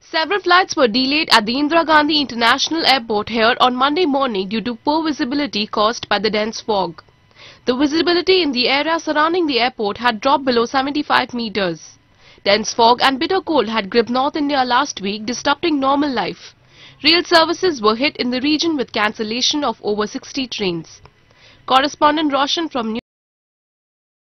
Several flights were delayed at the Indira Gandhi International Airport here on Monday morning due to poor visibility caused by the dense fog. The visibility in the area surrounding the airport had dropped below 75 meters. Dense fog and bitter cold had gripped North India last week, disrupting normal life. Rail services were hit in the region with cancellation of over 60 trains. Correspondent Roshan from